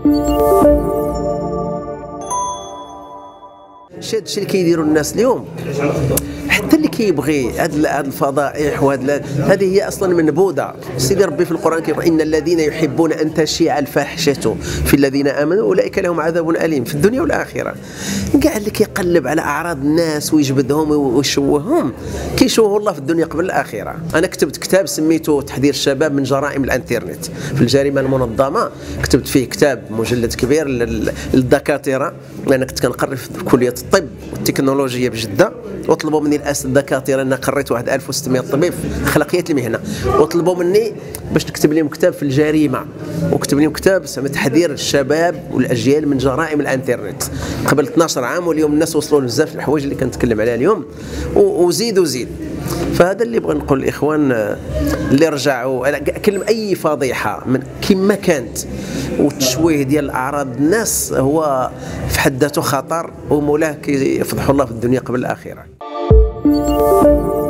هادشي اللي كيديروا الناس اليوم، حتى اللي كيبغي هاد الفضائح هذه هي اصلا منبوذه. سيدي ربي في القران كيقول ان الذين يحبون ان تشيع الفاحشه في الذين امنوا اولئك لهم عذاب اليم في الدنيا والاخره. كاع اللي كيقلب على اعراض الناس ويجبدهم ويشوههم كيشوه الله في الدنيا قبل الاخره. انا كتبت كتاب سميته تحذير الشباب من جرائم الانترنت في الجريمه المنظمه، كتبت فيه كتاب مجلد كبير للدكاتره، لان كنت كنقري في كليه الطب والتكنولوجيا بجده، وطلبوا مني الدكاتره انا قريت واحد 1600 طبيب في اخلاقيات المهنه، وطلبوا مني باش نكتب لهم كتاب في الجريمه، وكتب لهم كتاب سميت تحذير الشباب والاجيال من جرائم الانترنت قبل 12 عام، واليوم الناس وصلوا لبزاف الحوايج اللي كنتكلم عليها اليوم وزيد. فهذا اللي بغا نقول الاخوان اللي رجعوا كلم اي فضيحه من كما كانت والتشويه ديال اعراض الناس هو في حد ذاته خطر، ومولاه كيفضحوا الله في الدنيا قبل الاخره.